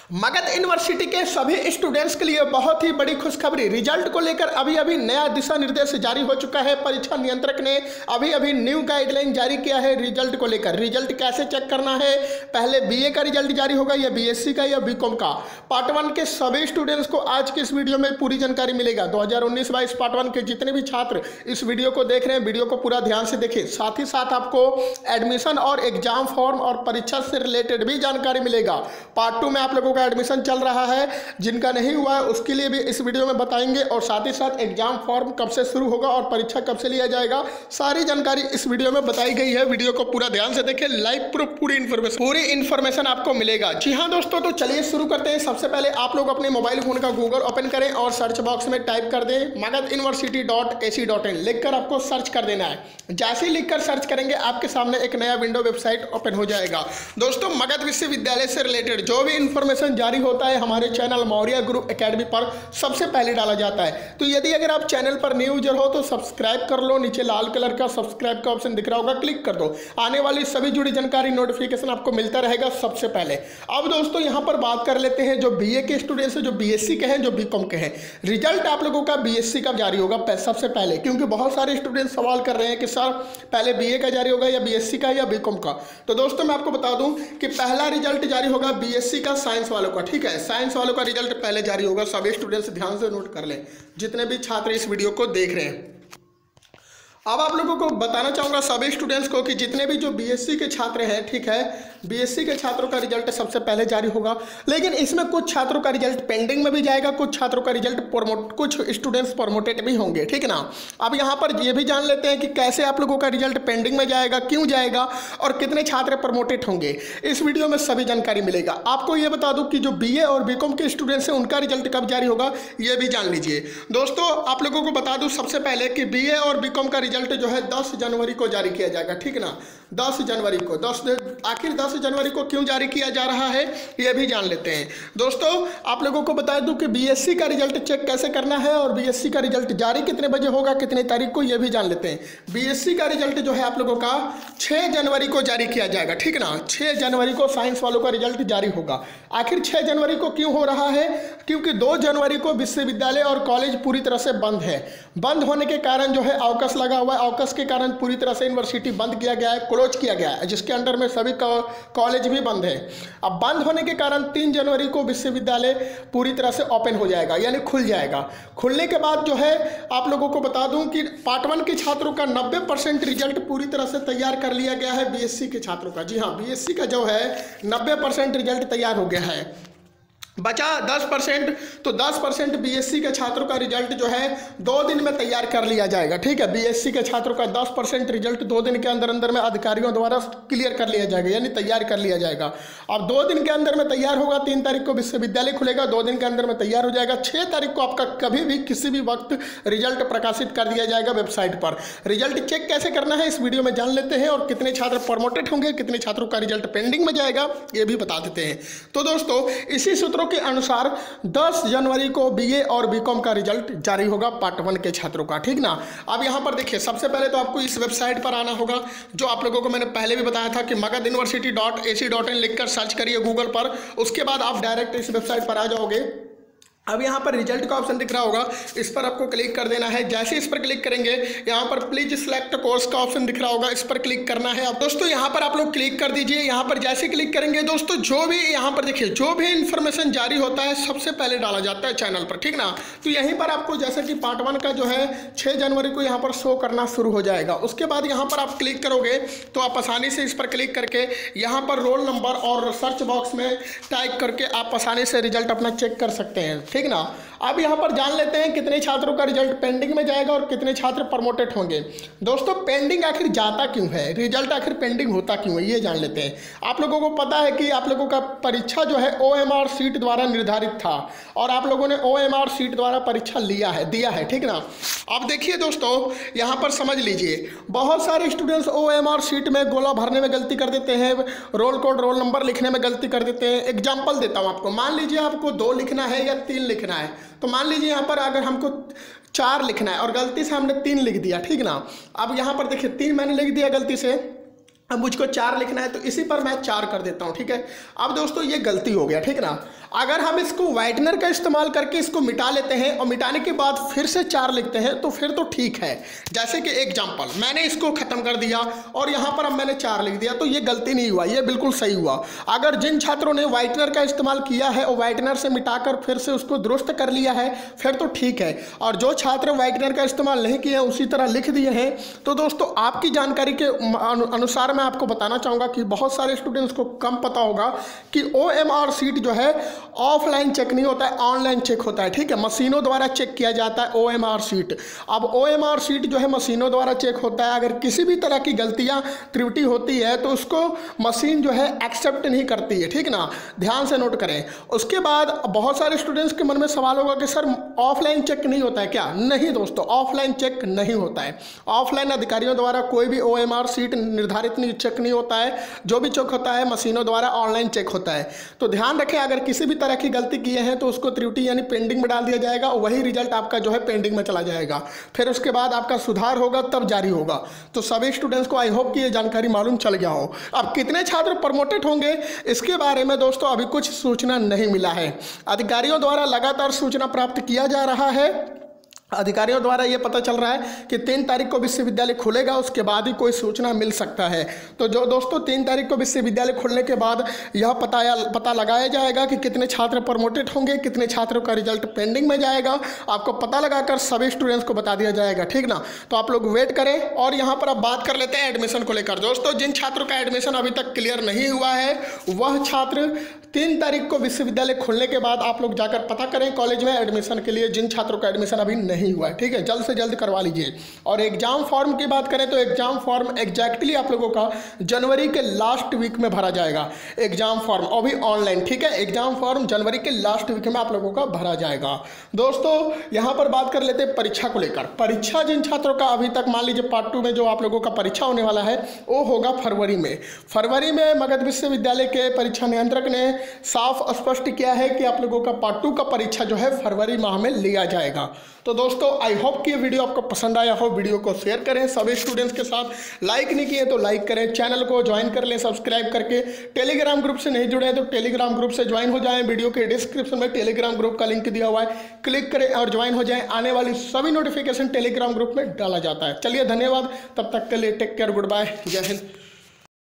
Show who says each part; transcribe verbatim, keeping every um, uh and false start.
Speaker 1: Magadh university के सभी students के लिए बहुत ही बड़ी खुशखबरी। रिजल्ट को लेकर अभी अभी नया दिशा निर्देश जारी हो चुका है। परीक्षा नियंत्रक ने अभी अभी न्यू गाइडलाइन जारी किया है रिजल्ट को लेकर। रिजल्ट कैसे चेक करना है, पहले बीए का रिजल्ट जारी होगा या बीएससी का या बीकॉम का। पार्ट वन के सभी स्टूडेंट्स को आज की इस वीडियो में पूरी जानकारी मिलेगा। दो हजार उन्नीस बाईस पार्ट वन के जितने भी छात्र इस वीडियो को देख रहे हैं, वीडियो को पूरा ध्यान से देखें। साथ ही साथ आपको एडमिशन और एग्जाम फॉर्म और परीक्षा से रिलेटेड भी जानकारी मिलेगा। पार्ट टू में आप लोगों का एडमिशन चल रहा है, जिनका नहीं हुआ है उसके लिए भी इस वीडियो में बताएंगे। और साथ ही साथ एग्जाम फॉर्म कब से शुरू होगा और परीक्षा कब से लिया जाएगा, सारी जानकारी इस वीडियो में बताई गई है। वीडियो को पूरा ध्यान से देखें, लाइव प्रूफ पूरी इन्फॉर्मेशन पूरी इन्फॉर्मेशन आपको मिलेगा। जी हाँ दोस्तों, तो चलिए शुरू करते हैं। सबसे पहले आप लोग अपने मोबाइल फोन का गूगल ओपन करें और सर्च बॉक्स में टाइप कर दें Magadh university dot A C dot in. लिखकर आपको सर्च कर देना है। जैसे ही लिखकर सर्च करेंगे आपके सामने एक नया विंडो वेबसाइट ओपन हो जाएगा। दोस्तों, मगध विश्वविद्यालय से रिलेटेड जो भी इंफॉर्मेशन जारी होता है हमारे चैनल मौर्य गुरु एकेडमी पर सबसे पहले डाला जाता है। तो यदि अगर आप चैनल पर न्यू यूजर हो तो सब्सक्राइब कर लो। नीचे लाल कलर का सब्सक्राइब का ऑप्शन दिख रहा होगा, क्लिक कर दो। आने वाली सभी जुड़ी जानकारी नोटिफिकेशन आपको मिलता रहेगा सबसे पहले। अब दोस्तों यहाँ पर बात कर लेते हैं जो बीए के स्टूडेंट्स हैं, जो बीएससी के हैं, जो बीकॉम के हैं। रिजल्ट आप लोगों का बीएससी का जारी होगा सबसे पहले, क्योंकि बहुत सारे स्टूडेंट सवाल कर रहे हैं कि सर पहले बीए का जारी होगा या बीएससी का या बीकॉम का। तो दोस्तों मैं आपको बता दूं कि पहला रिजल्ट जारी होगा बीएससी का, साइंस वालों का। ठीक है, साइंस वालों का रिजल्ट पहले जारी होगा। सभी स्टूडेंट्स ध्यान से नोट कर लें, जितने भी छात्र इस वीडियो को देख रहे हैं। अब आप लोगों को बताना चाहूँगा सभी स्टूडेंट्स को कि जितने भी जो बीएससी के छात्र हैं, ठीक है, बीएससी के छात्रों का रिजल्ट सबसे पहले जारी होगा। लेकिन इसमें कुछ छात्रों का रिजल्ट पेंडिंग में भी जाएगा, कुछ छात्रों का रिजल्ट प्रमोट कुछ स्टूडेंट्स प्रमोटेड भी होंगे। ठीक है ना। अब यहाँ पर ये भी जान लेते हैं कि कैसे आप लोगों का रिजल्ट पेंडिंग में जाएगा, क्यों जाएगा और कितने छात्र प्रमोटेड होंगे। इस वीडियो में सभी जानकारी मिलेगा। आपको ये बता दूँ कि जो बीए और बीकॉम के स्टूडेंट्स हैं उनका रिजल्ट कब जारी होगा ये भी जान लीजिए। दोस्तों आप लोगों को बता दूँ सबसे पहले कि बीए और बीकॉम का रिजल्ट जो है दस जनवरी को जारी किया जाएगा। ठीक है ना, दस जनवरी को। दस आखिर दस जनवरी को क्यों जारी किया जा रहा है ये भी जान लेते हैं। दोस्तों आप लोगों को बता दूं कि बीएससी का रिजल्ट चेक कैसे करना है और बीएससी का रिजल्ट जारी कितने बजे होगा, कितने तारीख को, ये भी जान लेते हैं। बीएससी का रिजल्ट जो है आप लोगों का छह जनवरी को जारी किया जाएगा। ठीक है ना, छह जनवरी को साइंस वालों का रिजल्ट जारी होगा। आखिर छह जनवरी को क्यों हो रहा है, क्योंकि दो जनवरी को विश्वविद्यालय और कॉलेज पूरी तरह से बंद है। बंद होने के कारण जो है अवकाश लगा हुआ है। अवकाश के कारण पूरी तरह से यूनिवर्सिटी बंद किया गया है, क्लोज किया गया है, जिसके अंडर में सभी कॉलेज भी बंद है। अब बंद होने के कारण तीन जनवरी को विश्वविद्यालय पूरी तरह से ओपन हो जाएगा, यानी खुल जाएगा। खुलने के बाद जो है आप लोगों को बता दूं कि पार्ट वन के छात्रों का नब्बे परसेंट रिजल्ट पूरी तरह से तैयार कर लिया गया है बीएससी के छात्रों का। जी हाँ, बीएससी का जो है नब्बे परसेंट रिजल्ट तैयार हो गया है। बचा दस परसेंट, तो दस परसेंट बीएससी के छात्रों का रिजल्ट जो है दो दिन में तैयार कर लिया जाएगा। ठीक है, बीएससी के छात्रों का दस परसेंट रिजल्ट दो दिन के अंदर अंदर में अधिकारियों द्वारा क्लियर कर लिया जाएगा, यानी तैयार कर लिया जाएगा। अब दो दिन के अंदर में तैयार होगा। तीन तारीख को विश्वविद्यालय खुलेगा, दो दिन के अंदर में तैयार हो जाएगा। छः तारीख को आपका कभी भी किसी भी वक्त रिजल्ट प्रकाशित कर दिया जाएगा वेबसाइट पर। रिजल्ट चेक कैसे करना है इस वीडियो में जान लेते हैं, और कितने छात्र प्रमोटेड होंगे, कितने छात्रों का रिजल्ट पेंडिंग में जाएगा ये भी बता देते हैं। तो दोस्तों इसी सूत्रों के अनुसार दस जनवरी को बीए और बीकॉम का रिजल्ट जारी होगा पार्ट वन के छात्रों का। ठीक ना। अब यहां पर देखिए, सबसे पहले तो आपको इस वेबसाइट पर आना होगा, जो आप लोगों को मैंने पहले भी बताया था कि Magadh university dot A C dot in लिखकर सर्च करिए गूगल पर। उसके बाद आप डायरेक्ट इस वेबसाइट पर आ जाओगे। अब यहाँ पर रिजल्ट का ऑप्शन दिख रहा होगा, इस पर आपको क्लिक कर देना है। जैसे इस पर क्लिक करेंगे यहाँ पर प्लीज सिलेक्ट कोर्स का ऑप्शन दिख रहा होगा, इस पर क्लिक करना है। अब दोस्तों यहाँ पर आप लोग क्लिक कर दीजिए। यहाँ पर जैसे क्लिक करेंगे दोस्तों, जो भी यहाँ पर देखिए जो भी इंफॉर्मेशन जारी होता है सबसे पहले डाला जाता है चैनल पर। ठीक ना। तो यहीं पर आपको जैसे कि पार्ट वन का जो है छः जनवरी को यहाँ पर शो करना शुरू हो जाएगा। उसके बाद यहाँ पर आप क्लिक करोगे तो आप आसानी से इस पर क्लिक करके यहाँ पर रोल नंबर और सर्च बॉक्स में टाइप करके आप आसानी से रिजल्ट अपना चेक कर सकते हैं। ठीक ना। अब यहाँ पर जान लेते हैं कितने छात्रों का रिजल्ट पेंडिंग में जाएगा और कितने छात्र प्रमोटेड होंगे। दोस्तों पेंडिंग आखिर जाता क्यों है, रिजल्ट आखिर पेंडिंग होता क्यों है, ये जान लेते हैं। आप लोगों को पता है कि आप लोगों का परीक्षा जो है ओएमआर सीट द्वारा निर्धारित था और आप लोगों ने ओएमआर सीट द्वारा परीक्षा लिया है दिया है। ठीक ना। अब देखिए दोस्तों यहाँ पर समझ लीजिए, बहुत सारे स्टूडेंट्स ओएमआर सीट में गोला भरने में गलती कर देते हैं, रोल कोड रोल नंबर लिखने में गलती कर देते हैं। एग्जाम्पल देता हूँ आपको, मान लीजिए आपको दो लिखना है या तीन लिखना है, तो मान लीजिए यहाँ पर अगर हमको चार लिखना है और गलती से हमने तीन लिख दिया। ठीक ना। अब यहाँ पर देखिए तीन मैंने लिख दिया गलती से, अब मुझको चार लिखना है तो इसी पर मैं चार कर देता हूँ। ठीक है। अब दोस्तों ये गलती हो गया। ठीक ना। अगर हम इसको व्हाइटनर का इस्तेमाल करके इसको मिटा लेते हैं और मिटाने के बाद फिर से चार लिखते हैं तो फिर तो ठीक है। जैसे कि एग्जाम्पल, मैंने इसको खत्म कर दिया और यहाँ पर अब मैंने चार लिख दिया, तो ये गलती नहीं हुआ, ये बिल्कुल सही हुआ। अगर जिन छात्रों ने व्हाइटनर का इस्तेमाल किया है और व्हाइटनर से मिटाकर फिर से उसको दुरुस्त कर लिया है फिर तो ठीक है, और जो छात्र व्हाइटनर का इस्तेमाल नहीं किए हैं उसी तरह लिख दिए हैं। तो दोस्तों आपकी जानकारी के अनुसार मैं आपको बताना चाहूँगा कि बहुत सारे स्टूडेंट्स को कम पता होगा कि ओ एम आर सीट जो है ऑफलाइन चेक नहीं होता है, ऑनलाइन चेक होता है। ठीक है, मशीनों द्वारा चेक किया जाता है ओ एम आर सीट। अब ओ एम आर सीट जो है मशीनों द्वारा चेक होता है, अगर किसी भी तरह की गलतियां त्रुटि होती है तो उसको मशीन जो है एक्सेप्ट नहीं करती है। ठीक ना, ध्यान से नोट करें। उसके बाद बहुत सारे स्टूडेंट्स के मन में सवाल होगा कि सर ऑफलाइन चेक नहीं होता है क्या? नहीं दोस्तों, ऑफलाइन चेक नहीं होता है। ऑफलाइन अधिकारियों द्वारा कोई भी ओ एम आर सीट निर्धारित नहीं चेक नहीं होता है, जो भी चेक होता है मशीनों द्वारा ऑनलाइन चेक होता है। तो ध्यान रखें, अगर किसी भी तरह की गलती किए हैं तो उसको त्रुटि यानी पेंडिंग में डाल दिया जाएगा और वही रिजल्ट आपका जो है पेंडिंग में चला जाएगा। फिर उसके बाद आपका सुधार होगा तब जारी होगा। तो सभी स्टूडेंट्स को आई होप कि ये जानकारी मालूम चल गया हो। अब कितने छात्र प्रमोटेड होंगे इसके बारे में दोस्तों अभी कुछ सूचना नहीं मिला है। अधिकारियों द्वारा लगातार सूचना प्राप्त किया जा रहा है। अधिकारियों द्वारा ये पता चल रहा है कि तीन तारीख को विश्वविद्यालय खुलेगा, उसके बाद ही कोई सूचना मिल सकता है। तो जो दोस्तों तीन तारीख को विश्वविद्यालय खुलने के बाद यह पता पता लगाया जाएगा कि कितने छात्र प्रमोटेड होंगे, कितने छात्रों का रिजल्ट पेंडिंग में जाएगा, आपको पता लगाकर सभी स्टूडेंट्स को बता दिया जाएगा। ठीक ना, तो आप लोग वेट करें। और यहाँ पर अब बात कर लेते हैं एडमिशन को लेकर। दोस्तों जिन छात्रों का एडमिशन अभी तक क्लियर नहीं हुआ है वह छात्र तीन तारीख को विश्वविद्यालय खुलने के बाद आप लोग जाकर पता करें कॉलेज में एडमिशन के लिए, जिन छात्रों का एडमिशन अभी नहीं हुआ है। ठीक है, जल्द से जल्द करवा लीजिए। और एग्जाम फॉर्म की बात करें तो एग्जाम फॉर्म एग्जैक्टली आप लोगों का जनवरी के लास्ट वीक में भरा जाएगा। एग्जाम फॉर्म और भी ऑनलाइन। ठीक है, एग्जाम फॉर्म जनवरी के लास्ट वीक में आप लोगों का भरा जाएगा। दोस्तों यहाँ पर बात कर लेते हैं परीक्षा को लेकर। परीक्षा जिन छात्रों का अभी तक मान लीजिए पार्ट टू में जो आप लोगों का परीक्षा होने वाला है वो होगा फरवरी में। फरवरी में मगध विश्वविद्यालय के परीक्षा नियंत्रक ने साफ स्पष्ट किया है कि आप लोगों का पार्ट टू का परीक्षा जो है फरवरी माह में लिया जाएगा। तो दोस्तों आई होप कि ये वीडियो आपको पसंद आया हो। वीडियो को शेयर करें सभी स्टूडेंट्स के साथ। लाइक नहीं किए तो लाइक करें, चैनल को ज्वाइन कर लें सब्सक्राइब करके। टेलीग्राम ग्रुप से नहीं जुड़े हैं तो टेलीग्राम ग्रुप से ज्वाइन हो जाएं। वीडियो के डिस्क्रिप्शन में टेलीग्राम ग्रुप का लिंक दिया हुआ है, क्लिक करें और ज्वाइन हो जाएं। आने वाली सभी नोटिफिकेशन टेलीग्राम ग्रुप में डाला जाता है। चलिए धन्यवाद, तब तक के लिए टेक केयर, गुड बाय, जय हिंद।